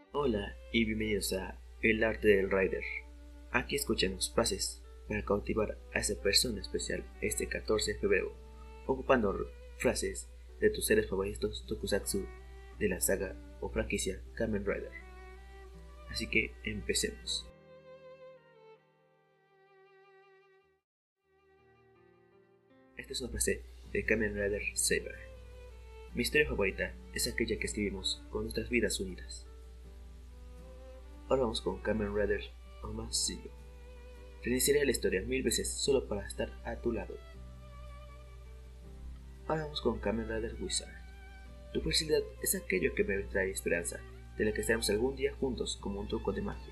Hola y bienvenidos a El Arte del Rider. Aquí escuchamos frases para cautivar a esa persona especial este 14 de febrero, ocupando frases de tus seres favoritos tokusatsu de la saga o franquicia Kamen Rider. Así que empecemos. Esta es una frase de Kamen Rider Saber. Mi historia favorita es aquella que escribimos con nuestras vidas unidas. Ahora vamos con Kamen Rider Oma Zero. Reiniciaré la historia 1000 veces solo para estar a tu lado. Ahora vamos con Kamen Rider Wizard. Tu felicidad es aquello que me trae esperanza, de la que estaremos algún día juntos como un truco de magia.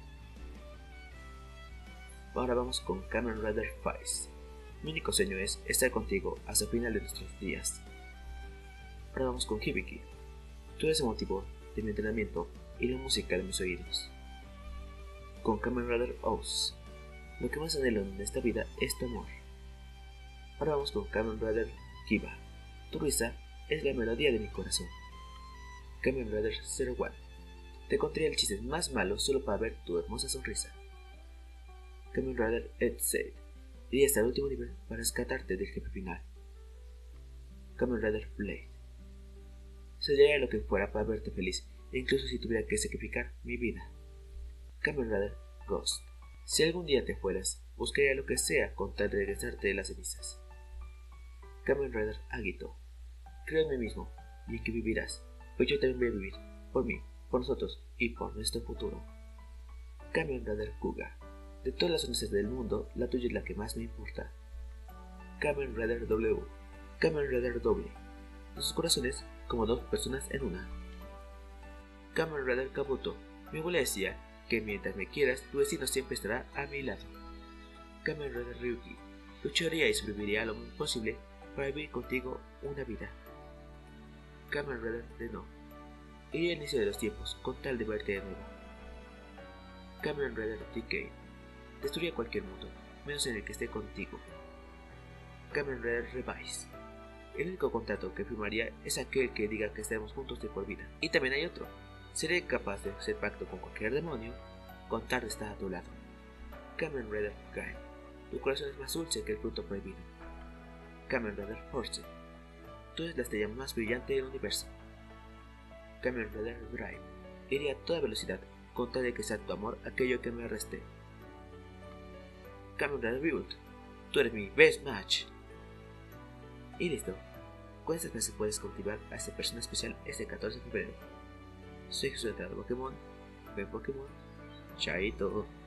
Ahora vamos con Kamen Rider Faiz. Mi único sueño es estar contigo hasta el final de nuestros días. Ahora vamos con Hibiki. Tú eres el motivo de mi entrenamiento y la música de mis oídos. Con Kamen Rider Oz. Lo que más anhelo en esta vida es tu amor. Ahora vamos con Kamen Rider Kiba. Tu risa es la melodía de mi corazón. Kamen Rider 01. Te contaría el chiste más malo solo para ver tu hermosa sonrisa. Kamen Rider Edsel. Iría hasta el último nivel para rescatarte del jefe final. Kamen Rider Blade. Sería lo que fuera para verte feliz, e incluso si tuviera que sacrificar mi vida. Kamen Rider Ghost. Si algún día te fueras, buscaría lo que sea con tal de regresarte de las cenizas. Kamen Rider Agito. Creo en mí mismo y en que vivirás, pues yo también voy a vivir, por mí, por nosotros y por nuestro futuro. Kamen Rider Kuga. De todas las sonrisas del mundo, la tuya es la que más me importa. Kamen Rider W. Kamen Rider doble. Nuestros corazones como dos personas en una. Kamen Rider Kabuto. Mi abuela decía que mientras me quieras, tu destino siempre estará a mi lado. Kamen Rider Ryuki. Lucharía y sobreviviría lo más posible para vivir contigo una vida. Kamen Rider Reno. Iría al inicio de los tiempos con tal de verte de nuevo. Kamen Rider DK. Destruiría cualquier mundo, menos en el que esté contigo. Kamen Rider Revise. El único contrato que firmaría es aquel que diga que estaremos juntos de por vida. Y también hay otro. Seré capaz de hacer pacto con cualquier demonio con tal de estar a tu lado. Kamen Rider Gain. Tu corazón es más dulce que el fruto prohibido. Kamen Rider Force. Tú eres la estrella más brillante del universo. Kamen Rider Drive. Iría a toda velocidad con tal de que sea tu amor aquello que me arresté. Kamen Rider Rebuild. Tú eres mi best match. Y listo. Con estas frases puedes cultivar a esta persona especial este 14 de febrero. Soy Jesús de Pokémon. Ven Pokémon. Chaito.